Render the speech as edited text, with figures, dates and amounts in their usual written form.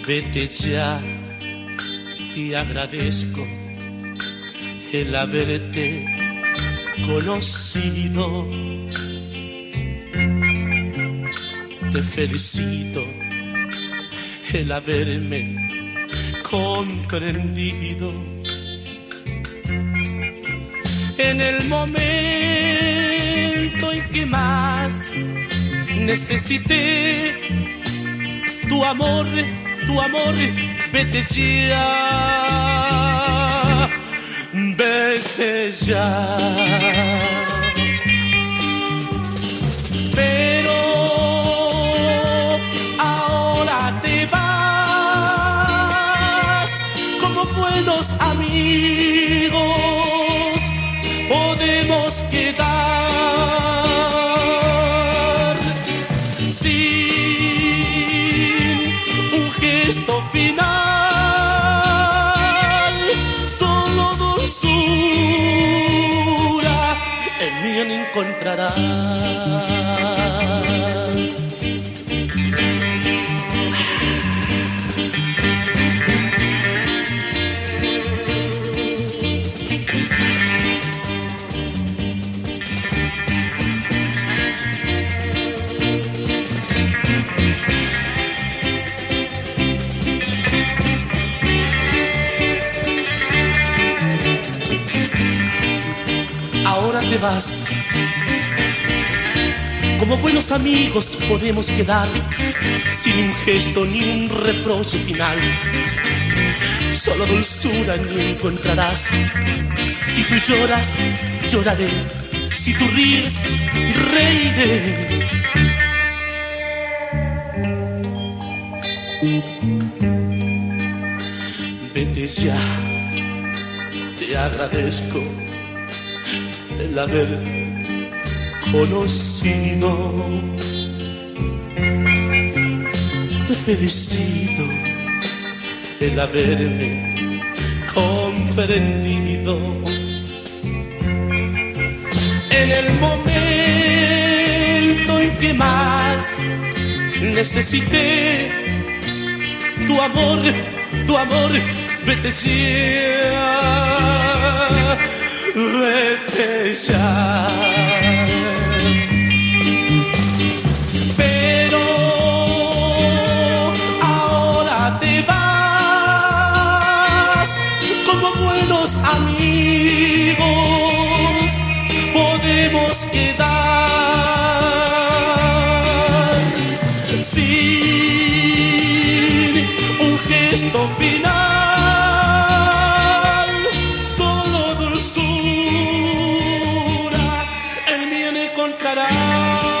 Vete ya, te agradezco el haberte conocido. Te felicito el haberme comprendido. En el momento en que más necesité tu amor, vete ya, vete ya. Pero ahora te vas, como buenos amigos podemos quedar sin un gesto final, solo dulzura en mí encontrarás. Ahora te vas, como buenos amigos podemos quedar sin un gesto ni un reproche final, solo dulzura no encontrarás. Si tú lloras, lloraré, si tú ríes, reiré. Vete ya, te agradezco el haber conocido. Te felicito el haberme comprendido. En el momento en que más necesité tu amor, vete ya, vete ya. Pero ahora te vas, como buenos amigos podemos quedar sin un gesto final, solo dulzura en mí encontrarás.